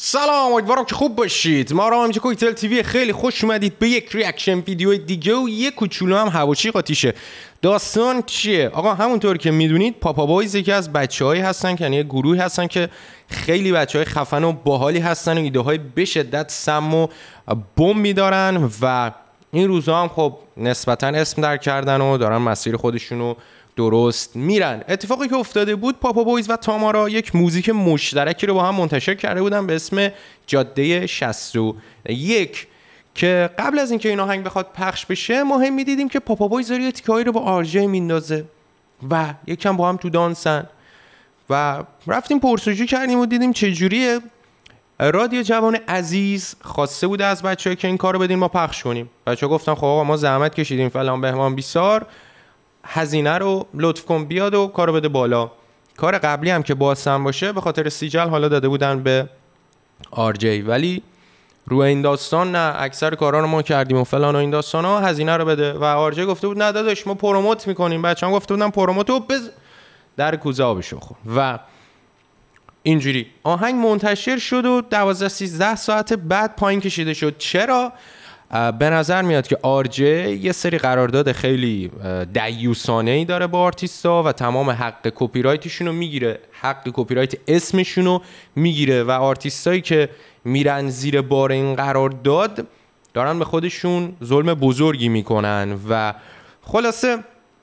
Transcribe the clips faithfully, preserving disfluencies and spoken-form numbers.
سلام، امیدوارم که خوب باشید. ما را همینجا کویتل تیوی، خیلی خوش اومدید به یک ریاکشن ویدیو دیگه و یک کوچولو هم هواشی قاطیشه. داستان چیه؟ آقا همونطور که میدونید پاپا بویز یکی از بچه‌هایی هستن که یعنی یه گروهی هستن که خیلی بچه‌های خفن و باحالی هستن و ایده‌های به شدت سم و بم می‌دارن و این روزا هم خب نسبتاً اسم در کردن و دارن مسیر خودشونو درست میرن. اتفاقی که افتاده بود، پاپا بویز و تامارا یک موزیک مشترکی رو با هم منتشر کرده بودن به اسم جاده شصت و یک که قبل از اینکه این آهنگ بخواد پخش بشه ما هم میدیدیم که پاپا بویز داره یه تیکه‌ای رو با آرجی میندازه و یکم با هم تو دانسن و رفتیم پرسجو کردیم و دیدیم چجوریه. رادیو جوان عزیز خواسته بوده از بچه‌ها که این کارو بدین ما پخش کنیم. بچه‌ها گفتن خب آقا ما زحمت کشیدیم فلان بهمان بیسار، هزینه رو لطف کن بیاد و کارو بده بالا. کار قبلی هم که باسم باشه به خاطر سیجل حالا داده بودن به آرجی، ولی روی این داستان نه، اکثر کارا رو ما کردیم و فلان و این داستانا، هزینه رو بده. و آرجی گفته بود نه داداش ما پروموت میکنیم. بچه‌ها گفته بودن پروموتو بز در کوزه آبشو خور. و اینجوری آهنگ منتشر شد و دوازده سیزده ساعت بعد پایین کشیده شد. چرا؟ به نظر میاد که آرجی یه سری قرارداد خیلی دیوسانه‌ای داره با آرتیستا و تمام حق کپی رایتشون رو میگیره، حق کپی رایت اسمشون رو میگیره و آرتیستایی که میرن زیر بار این قرارداد دارن به خودشون ظلم بزرگی میکنن. و خلاصه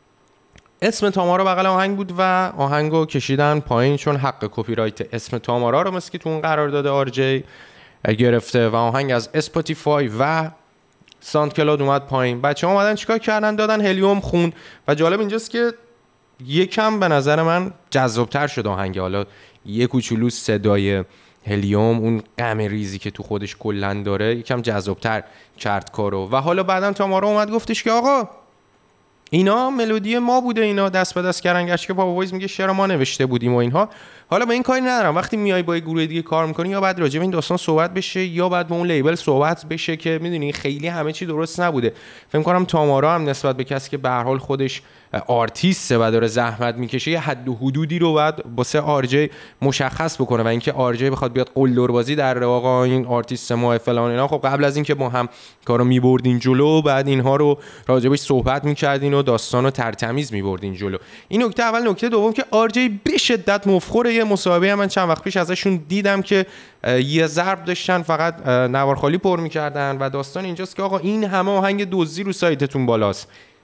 اسم تامارا بغل آهنگ بود و آهنگو کشیدن پایین چون حق کپی رایت اسم تامارا رو مثل که تو اون قرارداد آرجی گرفته و آهنگ از اسپاتیفای و ساوند کلاود اومد پایین. بچه‌ها اومدن چیکار کردن؟ دادن هلیوم خون. و جالب اینجاست که یکم به نظر من جذاب‌تر شد آهنگ. حالا یه کوچولو صدای هلیوم، اون غم ریزی که تو خودش کلاً داره، یکم جذاب‌تر کرد کارو. و حالا بعدن تامارا اومد گفتش که آقا اینا ملودی ما بوده، اینا دست به دست کردن، گشت که پاپا بویز میگه شعر ما نوشته بودیم و اینها. حالا با این کاری ندارم. وقتی میای با یه گروه دیگه کار میکنی یا بعد راجع به این داستان صحبت بشه یا بعد با اون لیبل صحبت بشه که میدونی خیلی همه چی درست نبوده. فکر کنم تامارا هم نسبت به کسی که به هر حال خودش آرتیسته و داره زحمت میکشه یه حد و حدودی رو بعد واسه آرجی مشخص بکنه و اینکه آرجی بخواد بیاد قلدر بازی در آقا این آرتیست ما فلان اینا، خب قبل از اینکه با هم کارو میبردین جلو بعد اینها رو راجبش صحبت میکردین و داستانو ترتمیز میبردین جلو. این نکته اول. نکته دوم که آرجی به شدت مفخره. یه مصاحبه من چند وقت پیش ازشون دیدم که یه ضرب داشتن فقط نوار خالی پر میکردن و داستان اینجاست که آقا این همه آهنگ دزدی رو سایتتون بالاست،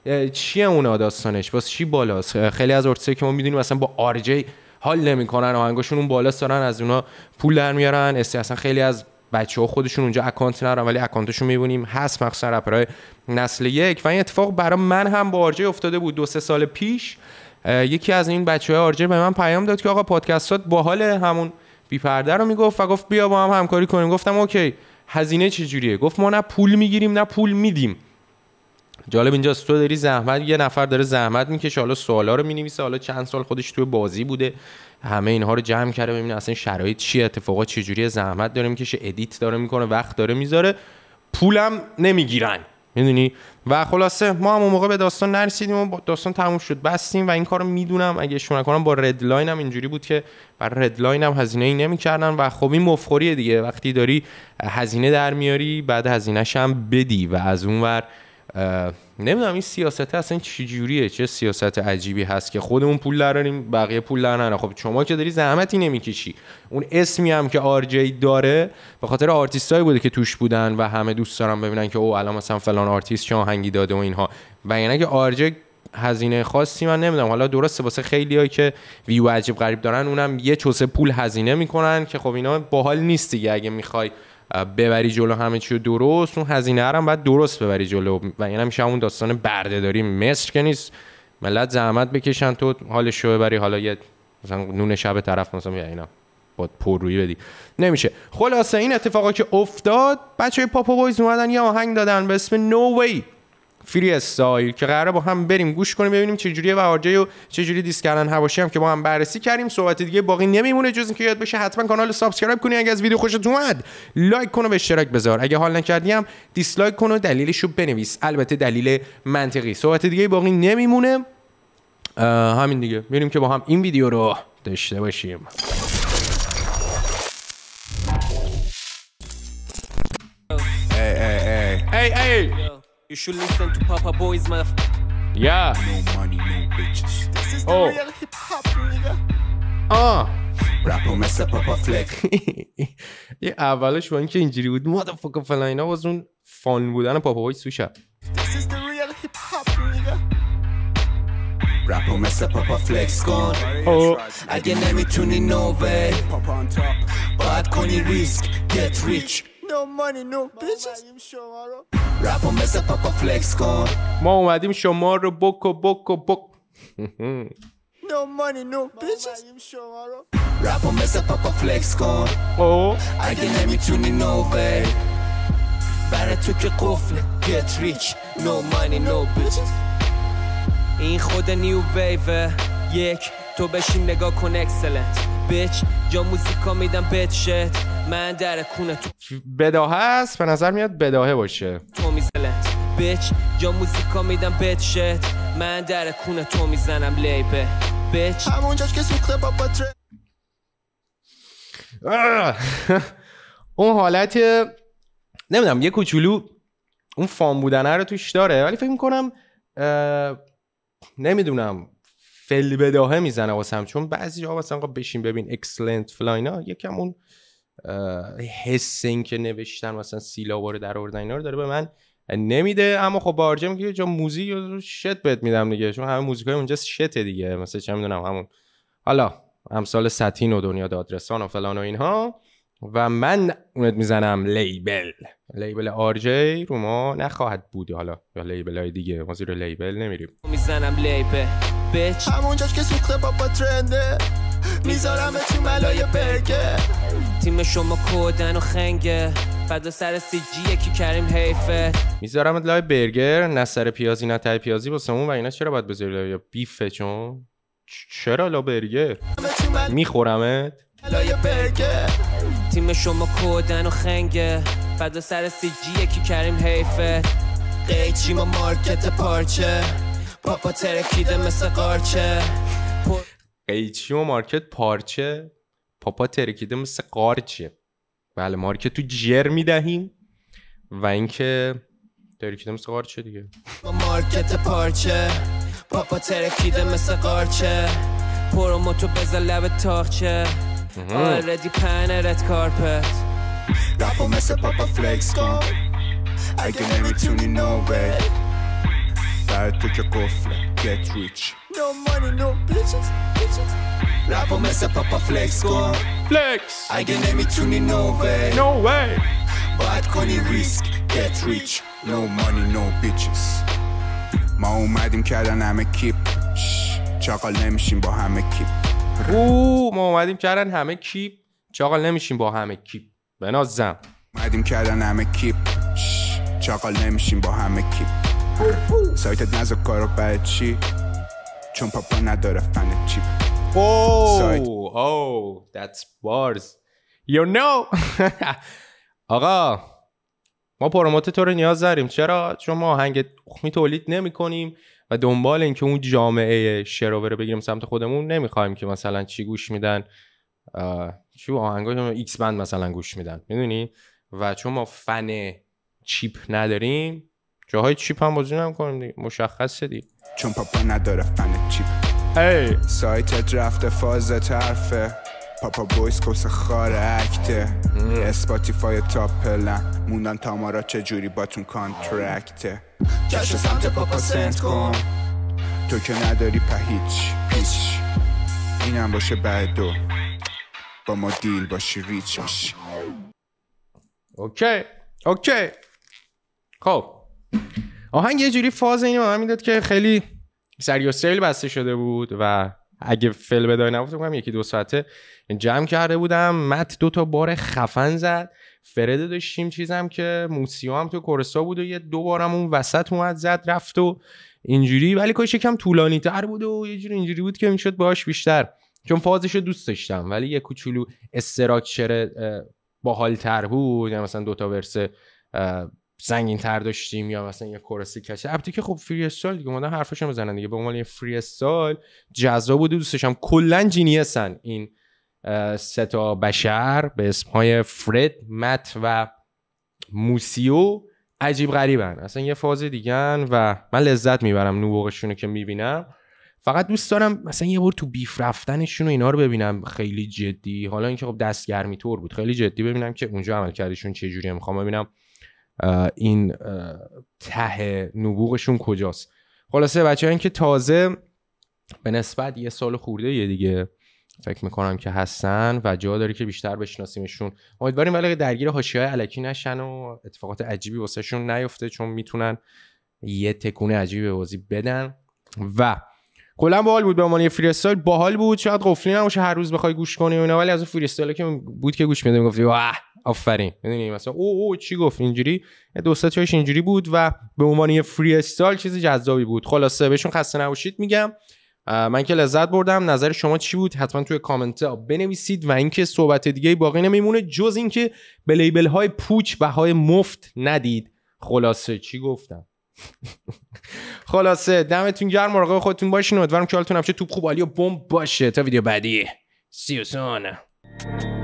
چیه اونا داستانش؟ واسه چی بالاست؟ خیلی از آرتیستایی که ما میدونیم اصلا با آرجی حال نمیکنن، آهنگاشون اون بالاست دارن از اونا پول در میارن. اصلا خیلی از بچه‌ها خودشون اونجا اکانت ندارن ولی اکانتشون میبینیم هست، مخصوصا رپرهای نسل یک. و این اتفاق برای من هم با آرجی افتاده بود دو سه سال پیش. یکی از این بچه‌های آرجی به من پیام داد که آقا پادکستات باحال، همون بی پرده رو میگفت و گفت بیا با هم همکاری کنیم. گفتم اوکی، هزینه چجوریه؟ گفت ما نه پول میگیریم نه پول میدیم. جالب اینجاست تو داری زحمت، یه نفر داره زحمت میکشه، حالا سوالا رو مینویسه، حالا چند سال خودش توی بازی بوده، همه اینها رو جمع کرده ببینه اصلا شرایط چیه، اتفاقات چجوریه، زحمت داره میکشه، ادیت داره میکنه، وقت داره میذاره، پولم نمیگیرن، میدونی. و خلاصه ما هم اون موقع به داستان نرسیدیم و داستان تموم شد، بستیم. و این کارو میدونم اگه اشتباه نکنم با ردلاین هم اینجوری بود که برای ردلاین هم هزینه‌ای نمی‌کردن و خب این مفخوریه دیگه، وقتی داری هزینه در میاری بعد هزینه‌ش هم بدی. و از اونور نمیدونم این سیاست اصلا چه جوریه، چه سیاست عجیبی هست که خودمون پول دراریم بقیه پول در نرن. خب شما که داری زحمتی نمیکشی، اون اسمی هم که آرجی داره به خاطر آرتیستایی بوده که توش بودن و همه دوست دارن ببینن که او الان مثلا فلان آرتیست چه آهنگی داده و اینها. و یعنی که آرجی هزینه خاصی من نمیدونم، حالا درسته واسه خیلیایی که ویو عجیب غریب دارن اونم یه چوسه پول هزینه میکنن که خب اینا باحال نیست دیگه. اگه میخوای ببری جلو همه چی درست، اون هزینه هم باید درست ببری جلو و اینا میشه همون داستان بردهداری مصر که نیست، ملت زحمت بکشن تو حالش رو ببری، حالا یه مثلا نون شب طرف مثلا یا اینا با پررویی بدی، نمیشه. خلاصه این اتفاقا که افتاد، بچهای پاپا بویز اومدن یه آهنگ دادن به اسم نو وی فری استایل که قراره با هم بریم گوش کنیم ببینیم چه جوریه و آرجی و چه جوری دیس کردن هواشی هم که با هم بررسی کردیم. صحبت دیگه باقی نمیمونه جز اینکه یاد بشه حتما کانال سابسکرایب کنی، اگه از ویدیو خوشت اومد لایک کن و به اشتراک بذار، اگه حال نکردی هم دیسلایک کن و دلیلشو بنویس، البته دلیل منطقی. صحبت دیگه باقی نمیمونه، همین دیگه. بریم که با هم این ویدیو رو داشته باشیم. hey, hey. You should listen to Papa Boys, motherfucker. Yeah. No money, no bitches. This is the Oh. real hip hop, nigga. آه Rapper مثل پاپا فلک. یه اولش با اینکه اینجوری بود مادرفاکر فلان اینا باز اون فان بودن پاپا بویز توش هست. This is the real hip hop, nigga. Rapper مثل پاپا فلکس کن. اوه اگه نمیتونی no way. باید کنی ریسک. Get rich. No money, no bitches. شما رو Rapper مثل پاپا فلکس کن. ما اومدیم شما رو بک و بک و بک. No money, no bitches. شما رو Rapper مثل پاپا فلکس کن. اوه اگه نمیتونی no way. برای تو که قفله. Get rich. No money, no bitches. این خود نیو ویوه. یک تو بشین نگاه کن اکسلنت بیچ جا موزیکا میدم بد شت من در کونه تو بداهه است به نظر میاد بداهه باشه. تو میزلنت بیچ جا موزیکا میدم بد شت من در کونه تو میزنم لیبه بیچ همونجاش که سوخته پاپا تر آه. اون حالت نمیدونم یه کوچولو اون فام بودنه رو توش داره ولی فکر میکنم نمیدونم فل بداهه میزنه واسم چون بعضی جا مثلا بشین ببین اکسلنت فلاینا یکم اون حس این که نوشتن مثلا سیلابا رو در آوردن اینا رو داره به من نمیده. اما خب بارجه میگه جا موزیک رو شت بهت میدم دیگه چون همه موزیکای اونجا شته دیگه مثلا چه میدونم همون حالا امثال ساتین و دنیا دادرسان و فلان و اینها و من اونت میزنم لیبل لیبل آرجی رو ما نخواهد بود حالا یا لیبل های دیگه ما زیر لیبل نمیریم میزنم لیبه بیچ همونجاش که سوخته پاپا ترنده میذارم تو ملای برگه تیم شما کودن و خنگه فدا سر سی جی یکی کریم حیفه میذارم لای برگر نه سر پیازی نه ته پیازی واسمون و اینا چرا باید بذاری یا بیفه چون چرا لا برگر میخورمت ملای برگه تیم شما کودن و خنگه فدا سر سی جی یکی کریم حیفه قیچی ما مارکت پارچه پاپا ترکیده مثل قارچه قیچی و مارکت پارچه پاپا ترکیده مثل قارچه. بله مارکت تو جر میدهیم و اینکه ترکیده مثل قارچه دیگه ما مارکت پارچه پاپا ترکیده مثل قارچه پروموتو بذار لب تاخچه آردی پنرت کارپت رپا مثل پاپا فلکس کن اگه نمیتونی no way. برای تو که قفله Get rich. No money, no bitches, bitches. رپا مثل پاپا فلکس کن فلکس اگه نمیتونی no way. no way باید کنی ریسک Get rich. No money no bitches. ما اومدیم کردن همه کیپ چاقال نمیشیم با همه کیپ او ما اومدیم کردن همه کیپ چاقال نمیشیم با همه کیپ بنازم اومدیم کردن همه کیپ چاقال نمیشیم با همه کیپ سایتت نزد کارو برای چی چون پاپا نداره فن چیپ اوه اوه that's bars you know آقا ما پروموت تو رو نیاز داریم چرا چون ما آهنگ تخمی تولید نمی کنیم و دنبال این که اون جامعه شراوه رو بگیریم سمت خودمون نمیخوایم که مثلا چی گوش میدن چی آهنگای ایکس بند مثلا گوش میدن میدونی و چون ما فن چیپ نداریم جاهای چیپ هم بازی نمی‌کنیم دیگه مشخصه دیگه چون پاپا نداره فن چیپ هی سایتت رفته فاز طرفه پاپا بویز کس خار اکته اسپاتیفای تاپ پلن موندن تامارا چجوری باتون کانترکته کشو سمت پاپا سنت کن تو که نداری په هیچ پیچ اینم باشه بعد دو با ما دیل باشی ریچ میشی اوکی اوکی خب آهنگ یه جوری فاز اینو به من میداد که خیلی سری و سیل بسته شده بود و اگه فل بدای نبود کنم یکی دو ساعته جمع کرده بودم مت دو تا بار خفن زد فرده داشتیم چیزم که موسیو هم تو کورسا بود و یه دو بارم اون وسط اومد زد رفت و اینجوری ولی کاش یکم طولانی تر بود و یه جوری اینجوری بود که میشد باهاش بیشتر چون فازشو دوست داشتم ولی یه کوچولو استراکچر باحال‌تر بود یعنی مثلا دو تا ورس سنگین تر داشتیم یا مثلا یه کورسی کشه البته که خب فری استایل دیگه اومدن حرفشو میزنن دیگه به عنوان یه فری استایل جذاب بود دوست داشتم کلا جینیسن این سه تا بشر به اسمهای فرد مت و موسیو عجیب غریبن، اصلا یه فاز دیگه‌ن و من لذت میبرم نبوغشون رو که میبینم. فقط دوست دارم مثلا یه بار تو بیف رفتنشون و اینا رو ببینم خیلی جدی. حالا اینکه خب دستگرمی طور بود، خیلی جدی ببینم که اونجا عملکردشون چه جوریه. میخوام ببینم این ته نبوغشون کجاست. خلاصه بچه‌ها این که تازه به نسبت یه سال خورده یه دیگه فکر میکنم که هستن و جا داره که بیشتر بشناسیمشون. امیدواریم ولی درگیر حاشیه‌های الکی نشن و اتفاقات عجیبی واسهشون نیفته، چون میتونن یه تکونه عجیبی به بازی بدن. و کلا باحال بود، به عنوان یه فری استایل باحال بود. شاید قفلی نباشه هر روز بخوای گوش کنی و اینا، ولی از اون فری استایل که بود که گوش میدم میگفتی واه آفرین، میدونی مثلا او او چی گفت اینجوری، دو سه تاش اینجوری بود و به عنوان یه فری استایل چیز جذابی بود. خلاصه بهشون خسته نباشید میگم. من که لذت بردم. نظر شما چی بود؟ حتما توی کامنت ها بنویسید و اینکه صحبت دیگه باقی نمیمونه جز اینکه به لیبل های پوچ بهای مفت ندید. خلاصه چی گفتم؟ خلاصه دمتون گرم، مراقب خودتون باشین. امیدوارم که حالتون همیشه توپ خوب عالی و بمب باشه. تا ویدیو بعدی. See you soon.